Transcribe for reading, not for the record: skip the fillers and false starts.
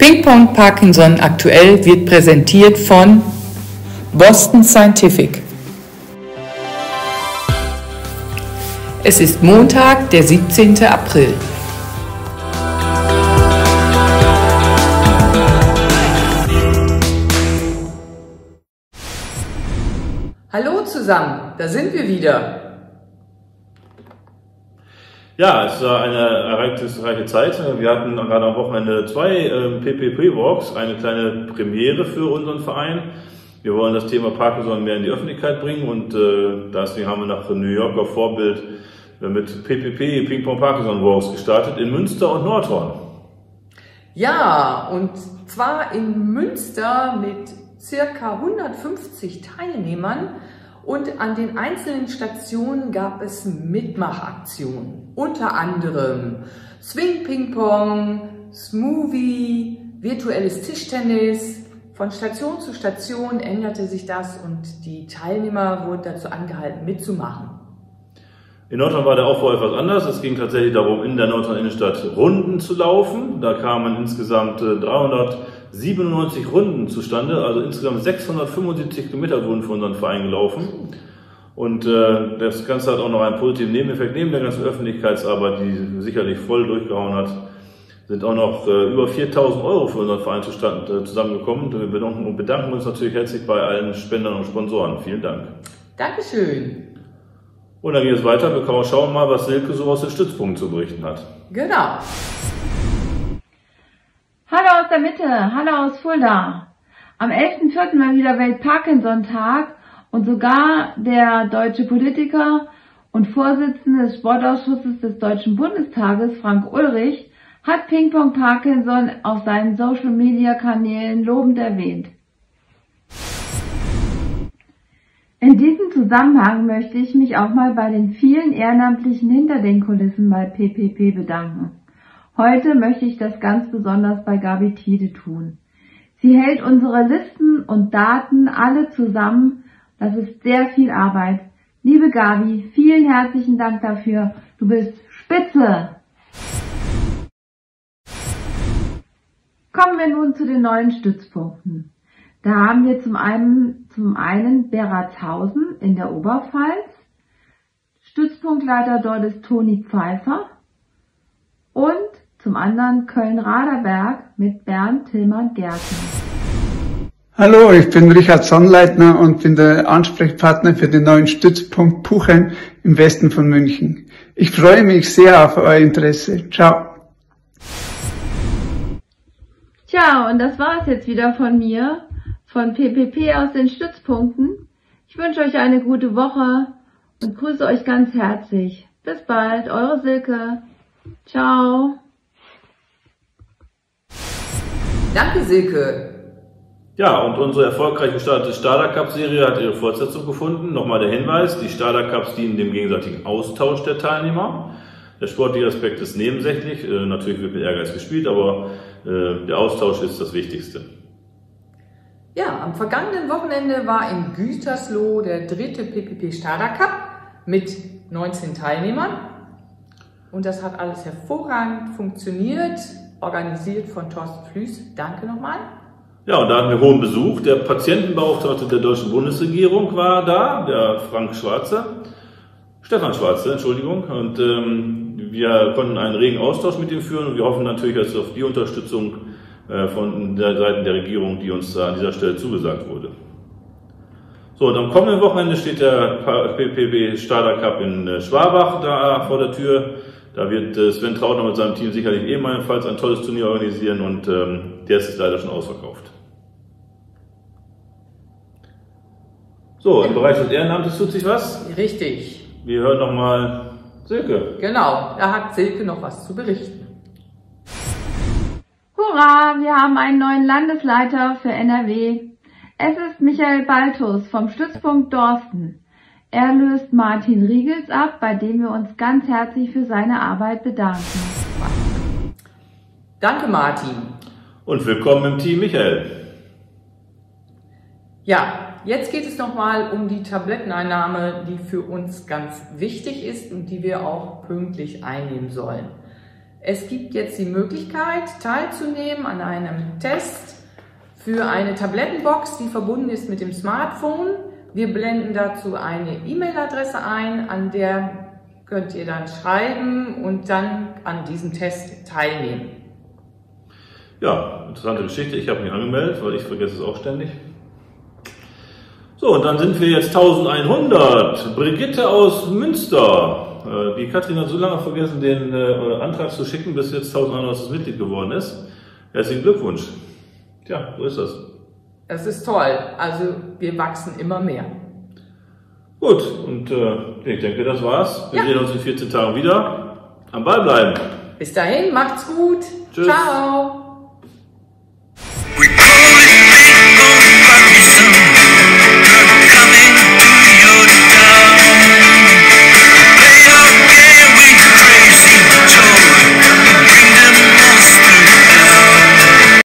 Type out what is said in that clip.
Ping-Pong Parkinson aktuell wird präsentiert von Boston Scientific. Es ist Montag, der 17. April. Hallo zusammen, da sind wir wieder. Ja, es war eine ereignisreiche Zeit. Wir hatten gerade am Wochenende 2 PPP-Walks, eine kleine Premiere für unseren Verein. Wir wollen das Thema Parkinson mehr in die Öffentlichkeit bringen und deswegen haben wir nach New Yorker Vorbild mit PPP, Ping-Pong Parkinson Walks gestartet in Münster und Nordhorn. Ja, und zwar in Münster mit circa 150 Teilnehmern. Und an den einzelnen Stationen gab es Mitmachaktionen, unter anderem Swing Ping Pong, Smoothie, virtuelles Tischtennis. Von Station zu Station änderte sich das und die Teilnehmer wurden dazu angehalten mitzumachen. In Nordhorn war der Aufbau etwas anders. Es ging tatsächlich darum, in der Nordhorn Innenstadt Runden zu laufen. Da kamen insgesamt 397 Runden zustande, also insgesamt 675 Kilometer wurden für unseren Verein gelaufen. Und das Ganze hat auch noch einen positiven Nebeneffekt. Neben der ganzen Öffentlichkeitsarbeit, die sicherlich voll durchgehauen hat, sind auch noch über 4.000 Euro für unseren Verein zusammengekommen. Wir bedanken uns natürlich herzlich bei allen Spendern und Sponsoren. Vielen Dank. Dankeschön. Und dann geht es weiter. Wir schauen mal, was Silke so aus den Stützpunkten zu berichten hat. Genau. Hallo aus der Mitte, hallo aus Fulda. Am 11.04. war wieder Welt-Parkinson-Tag und sogar der deutsche Politiker und Vorsitzende des Sportausschusses des Deutschen Bundestages, Frank Ulrich, hat Ping-Pong Parkinson auf seinen Social-Media-Kanälen lobend erwähnt. In diesem Zusammenhang möchte ich mich auch mal bei den vielen Ehrenamtlichen hinter den Kulissen bei PPP bedanken. Heute möchte ich das ganz besonders bei Gabi Tiede tun. Sie hält unsere Listen und Daten alle zusammen. Das ist sehr viel Arbeit. Liebe Gabi, vielen herzlichen Dank dafür. Du bist spitze! Kommen wir nun zu den neuen Stützpunkten. Da haben wir zum einen Beratshausen in der Oberpfalz. Stützpunktleiter dort ist Toni Pfeiffer. Und zum anderen Köln-Raderberg mit Bernd Tillmann-Gärtner. Hallo, ich bin Richard Sonnleitner und bin der Ansprechpartner für den neuen Stützpunkt Puchem im Westen von München. Ich freue mich sehr auf euer Interesse. Ciao. Tja, und das war's jetzt wieder von mir, von PPP aus den Stützpunkten. Ich wünsche euch eine gute Woche und grüße euch ganz herzlich. Bis bald, eure Silke. Ciao. Danke, Silke. Ja, und unsere erfolgreich gestartete Starter-Cup-Serie hat ihre Fortsetzung gefunden. Nochmal der Hinweis, die Starter-Cups dienen dem gegenseitigen Austausch der Teilnehmer. Der sportliche Aspekt ist nebensächlich, natürlich wird mit Ehrgeiz gespielt, aber der Austausch ist das Wichtigste. Ja, am vergangenen Wochenende war in Gütersloh der 3. PPP Starter Cup mit 19 Teilnehmern. Und das hat alles hervorragend funktioniert, organisiert von Thorsten Flüß. Danke nochmal. Ja, und da hatten wir hohen Besuch. Der Patientenbeauftragte der deutschen Bundesregierung war da, der Stefan Schwarze, Entschuldigung. Und wir konnten einen regen Austausch mit ihm führen und wir hoffen natürlich jetzt auf die Unterstützung von der Seite der Regierung, die uns an dieser Stelle zugesagt wurde. So, und am kommenden Wochenende steht der PPP Starter Cup in Schwabach da vor der Tür. Da wird Sven Trautner mit seinem Team sicherlich ebenfalls ein tolles Turnier organisieren und der ist leider schon ausverkauft. So, im Bereich des Ehrenamtes tut sich was? Richtig. Wir hören nochmal Silke. Genau, da hat Silke noch was zu berichten. Hurra, wir haben einen neuen Landesleiter für NRW. Es ist Michael Baltus vom Stützpunkt Dorsten. Er löst Martin Riegels ab, bei dem wir uns ganz herzlich für seine Arbeit bedanken. Danke, Martin. Und willkommen im Team Michael. Ja, jetzt geht es nochmal um die Tabletteneinnahme, die für uns ganz wichtig ist und die wir auch pünktlich einnehmen sollen. Es gibt jetzt die Möglichkeit, teilzunehmen an einem Test für eine Tablettenbox, die verbunden ist mit dem Smartphone. Wir blenden dazu eine E-Mail-Adresse ein, an der könnt ihr dann schreiben und dann an diesem Test teilnehmen. Ja, interessante Geschichte. Ich habe mich angemeldet, weil ich vergesse es auch ständig. So, und dann sind wir jetzt 1100. Brigitte aus Münster. Die Katrin hat so lange vergessen, den Antrag zu schicken, bis jetzt 1100 Mitglied geworden ist. Herzlichen Glückwunsch. Tja, so ist das. Das ist toll. Also wir wachsen immer mehr. Gut, und ich denke, das war's. Wir sehen uns in 14 Tagen wieder. Am Ball bleiben. Bis dahin, macht's gut. Tschüss. Ciao.